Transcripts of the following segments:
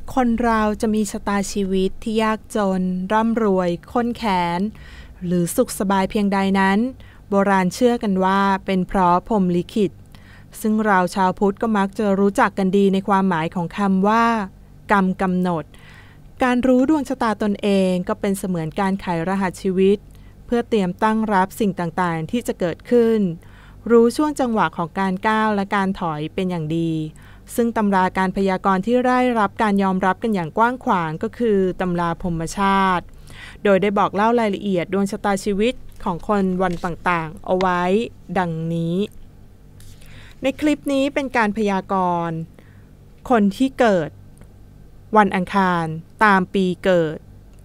คนเราจะมีชะตาชีวิตที่ยากจนร่ำรวยข้นแค้นหรือสุขสบายเพียงใดนั้นโบราณเชื่อกันว่าเป็นเพราะพรหมลิขิตซึ่งเราชาวพุทธก็มักจะรู้จักกันดีในความหมายของคำว่ากรรมกำหนดการรู้ดวงชะตาตนเองก็เป็นเสมือนการไขรหัสชีวิตเพื่อเตรียมตั้งรับสิ่งต่างๆที่จะเกิดขึ้นรู้ช่วงจังหวะของการก้าวและการถอยเป็นอย่างดีซึ่งตำราการพยากรณ์ที่ได้รับการยอมรับกันอย่างกว้างขวางก็คือตำราพรหมชาติโดยได้บอกเล่ารายละเอียดดวงชะตาชีวิตของคนวันต่างๆเอาไว้ดังนี้ในคลิปนี้เป็นการพยากรณ์คนที่เกิดวันอังคารตามปีเกิด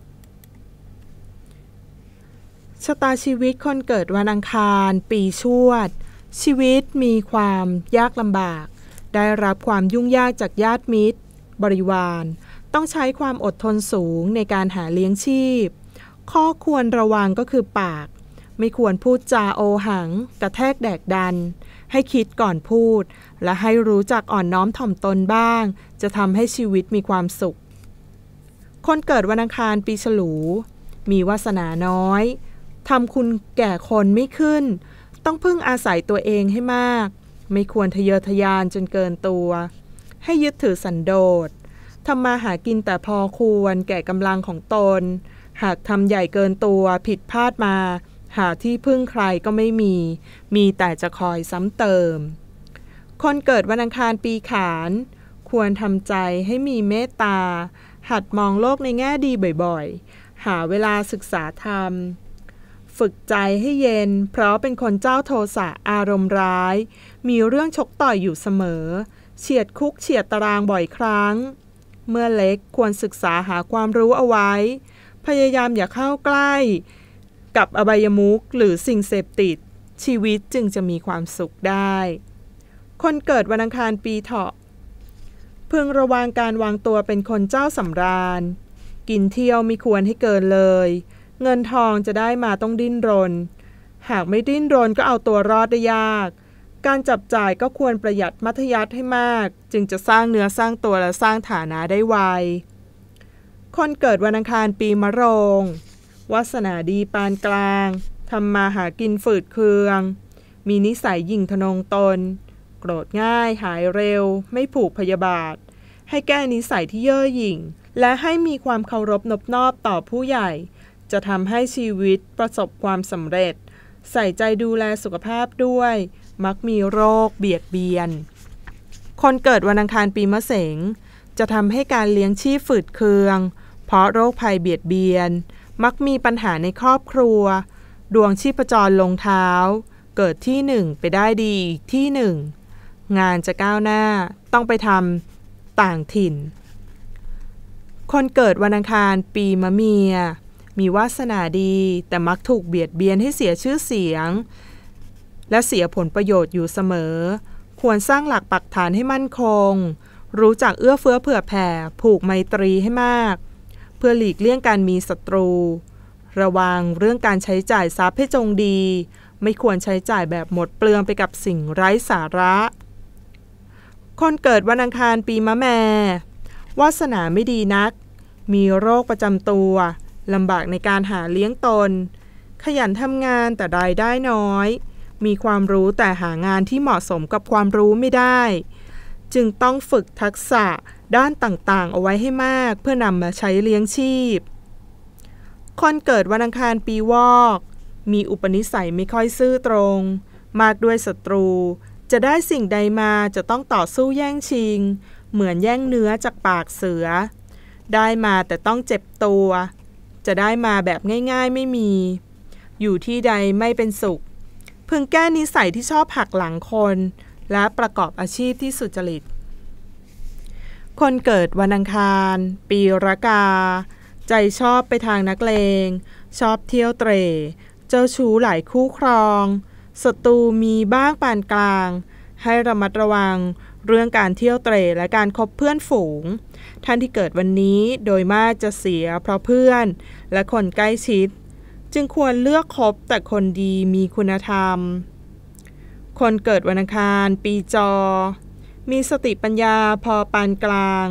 ชะตาชีวิตคนเกิดวันอังคารปีชวดชีวิตมีความยากลำบากได้รับความยุ่งยากจากญาติมิตรบริวารต้องใช้ความอดทนสูงในการหาเลี้ยงชีพข้อควรระวังก็คือปากไม่ควรพูดจาโอหังกระแทกแดกดันให้คิดก่อนพูดและให้รู้จักอ่อนน้อมถ่อมตนบ้างจะทำให้ชีวิตมีความสุขคนเกิดวันอังคารปีฉลูมีวาสนาน้อยทำคุณแก่คนไม่ขึ้นต้องพึ่งอาศัยตัวเองให้มากไม่ควรทะเยอทะยานจนเกินตัวให้ยึดถือสันโดษทำมาหากินแต่พอควรแก่กำลังของตนหากทำใหญ่เกินตัวผิดพลาดมาหาที่พึ่งใครก็ไม่มีแต่จะคอยซ้ำเติมคนเกิดวันอังคารปีขานควรทำใจให้มีเมตตาหัดมองโลกในแง่ดีบ่อยๆหาเวลาศึกษาธรรมฝึกใจให้เย็นเพราะเป็นคนเจ้าโทสะอารมณ์ร้ายมีเรื่องชกต่อยอยู่เสมอเฉียดคุกเฉียดตารางบ่อยครั้งเมื่อเล็กควรศึกษาหาความรู้เอาไว้พยายามอย่าเข้าใกล้กับอบายมุขหรือสิ่งเสพติดชีวิตจึงจะมีความสุขได้คนเกิดวันอังคารปีเถาะพึงระวังการวางตัวเป็นคนเจ้าสำราญกินเที่ยวไม่ควรให้เกินเลยเงินทองจะได้มาต้องดิ้นรนหากไม่ดิ้นรนก็เอาตัวรอดได้ยากการจับจ่ายก็ควรประหยัดมัธยัสถ์ให้มากจึงจะสร้างเนื้อสร้างตัวและสร้างฐานะได้ไวคนเกิดวันอังคารปีมะโรงวาสนาดีปานกลางทำมาหากินฝืดเคืองมีนิสัยหยิ่งทะนงตนโกรธง่ายหายเร็วไม่ผูกพยาบาทให้แก้นิสัยที่เย่อหยิ่งและให้มีความเคารพนบนอบต่อผู้ใหญ่จะทำให้ชีวิตประสบความสำเร็จใส่ใจดูแลสุขภาพด้วยมักมีโรคเบียดเบียนคนเกิดวันอังคารปีมะเสงจะทำให้การเลี้ยงชีพฝืดเคืองเพราะโรคภัยเบียดเบียนมักมีปัญหาในครอบครัวดวงชีพจรลงเท้าเกิดที่หนึ่งไปได้ดีอีกที่หนึ่งงานจะก้าวหน้าต้องไปทำต่างถิ่นคนเกิดวันอังคารปีมะเมียมีวาสนาดีแต่มักถูกเบียดเบียนให้เสียชื่อเสียงและเสียผลประโยชน์อยู่เสมอควรสร้างหลักปักฐานให้มั่นคงรู้จักเอื้อเฟื้อเผื่อแผ่ผูกไมตรีให้มากเพื่อหลีกเลี่ยงการมีศัตรูระวังเรื่องการใช้จ่ายทรัพย์ให้จงดีไม่ควรใช้จ่ายแบบหมดเปลืองไปกับสิ่งไร้สาระคนเกิดวันอังคารปีมะแม่วาสนาไม่ดีนักมีโรคประจำตัวลำบากในการหาเลี้ยงตนขยันทำงานแต่รายได้น้อยมีความรู้แต่หางานที่เหมาะสมกับความรู้ไม่ได้จึงต้องฝึกทักษะด้านต่างๆเอาไว้ให้มากเพื่อนำมาใช้เลี้ยงชีพคนเกิดวันอังคารปีวอกมีอุปนิสัยไม่ค่อยซื่อตรงมากด้วยศัตรูจะได้สิ่งใดมาจะต้องต่อสู้แย่งชิงเหมือนแย่งเนื้อจากปากเสือได้มาแต่ต้องเจ็บตัวจะได้มาแบบง่ายๆไม่มีอยู่ที่ใดไม่เป็นสุขพึงแก้นิสัยที่ชอบหักหลังคนและประกอบอาชีพที่สุจริตคนเกิดวันอังคารปีรากาใจชอบไปทางนักเลงชอบเที่ยวเตร่เจ้าชู้หลายคู่ครองศัตรูมีบ้างปานกลางให้ระมัดระวังเรื่องการเที่ยวเตร่และการคบเพื่อนฝูงท่านที่เกิดวันนี้โดยมากจะเสียเพราะเพื่อนและคนใกล้ชิดจึงควรเลือกคบแต่คนดีมีคุณธรรมคนเกิดวันอังคารปีจอมีสติปัญญาพอปานกลาง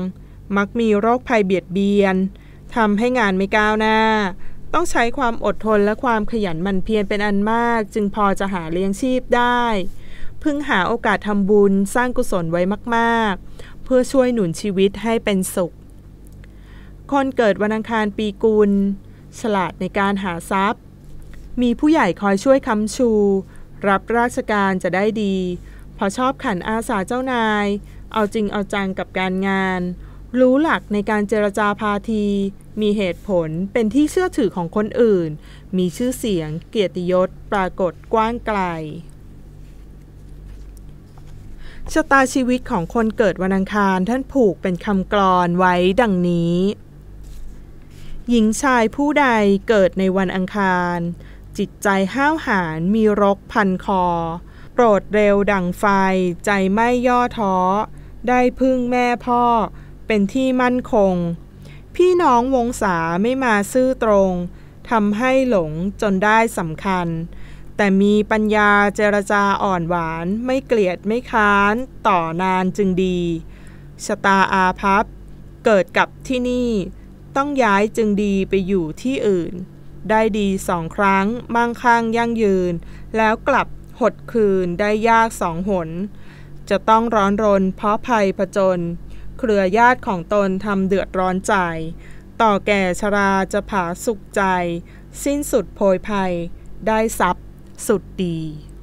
มักมีโรคภัยเบียดเบียนทำให้งานไม่ก้าวหน้าต้องใช้ความอดทนและความขยันหมั่นเพียรเป็นอันมากจึงพอจะหาเลี้ยงชีพได้พึงหาโอกาสทำบุญสร้างกุศลไว้มากๆเพื่อช่วยหนุนชีวิตให้เป็นสุขคนเกิดวันอังคารปีกุลฉลาดในการหาทรัพย์มีผู้ใหญ่คอยช่วยค้ำชูรับราชการจะได้ดีพอชอบขันอาสาเจ้านายเอาจริงเอาจังกับการงานรู้หลักในการเจรจาพาทีมีเหตุผลเป็นที่เชื่อถือของคนอื่นมีชื่อเสียงเกียรติยศปรากฏกว้างไกลชะตาชีวิตของคนเกิดวันอังคารท่านผูกเป็นคำกลอนไว้ดังนี้หญิงชายผู้ใดเกิดในวันอังคารจิตใจห้าวหาญมีรกพันคอโปรดเร็วดั่งไฟใจไม่ย่อท้อได้พึ่งแม่พ่อเป็นที่มั่นคงพี่น้องวงศาไม่มาซื่อตรงทำให้หลงจนได้สำคัญแต่มีปัญญาเจรจาอ่อนหวานไม่เกลียดไม่ค้านต่อนานจึงดีชะตาอาภัพเกิดกับที่นี่ต้องย้ายจึงดีไปอยู่ที่อื่นได้ดี2 ครั้งมั่งคั่งยั่งยืนแล้วกลับหดคืนได้ยาก2 หนจะต้องร้อนรนเพราะภัยผจญเครือญาติของตนทำเดือดร้อนใจต่อแก่ชราจะผาสุขใจสิ้นสุดโพยภัยได้ทรัพย์สุดดี